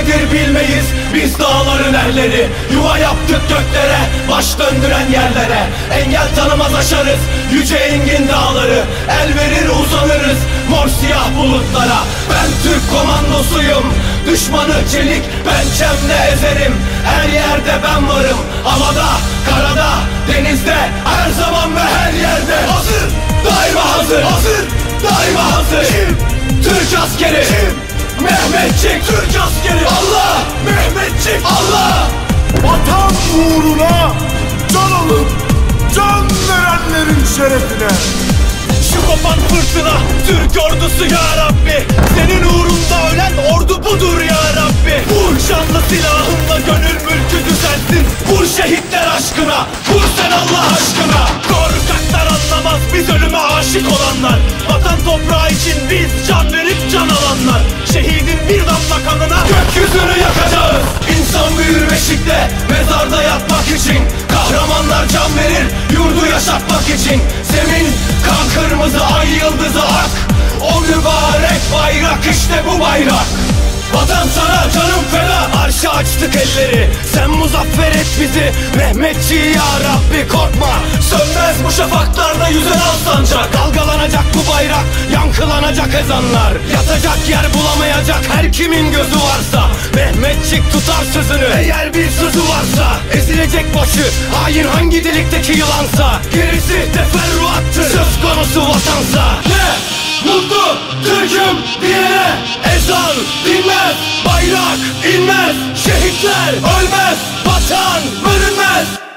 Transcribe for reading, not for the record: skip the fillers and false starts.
nedir bilmeyiz biz dağların erleri. Yuva yaptık göklere, baş döndüren yerlere. Engel tanımaz aşarız yüce engin dağları. El verir uzanırız mor siyah bulutlara. Ben Türk komandosuyum, düşmanı çelik pençemle ezerim. Her yerde ben varım, havada, karada, denizde, her zaman ve her yerde. Hazır, daima hazır, hazır, daima hazır. Kim? Türk askeri. Kim? Mehmetçik. Türk askeri. Allah, Mehmetçik. Allah. Vatan uğruna can alıp can verenlerin şerefine. Şu kopan fırtına Türk ordusu ya Rabbi. Senin uğrunda ölen ordu budur ya Rabbi. Vur şanlı silahınla gönül mülkü düzelsin. Vur şehitler aşkına, vur sen Allah aşkına. Korkaklar anlamaz biz ölüme aşık olanlar. Vatan toprağı için biz can verip can alanlar. Şehidin bir damla kanına gökyüzünü yakacağız. İnsan büyür beşikte mezarda yatmak için. Kahramanlar can verir yurdu yaşatmak için. Zemin kan kırmızı, ay yıldızı ak. O mübarek bayrak, işte bu bayrak. Vatan sana canım feda. Arşa açtık elleri, sen muzaffer et bizi. Mehmetçi ya Rabbi korkma, sönmez bu şafaklarda yüzen al sancak. Dalgalanacak bu bayrak, yankılanacak ezanlar. Yatacak yer bulamayacak her kimin gözü varsa. Mehmetçik tutar sözünü eğer bir sözü varsa. Ezilecek başı hain hangi delikteki yılansa. Gerisi teferruattır söz konusu vatansa. Ne? Mutlu Türk'üm diyene ezan dinmez, bayrak inmez, şehitler ölmez, vatan bölünmez.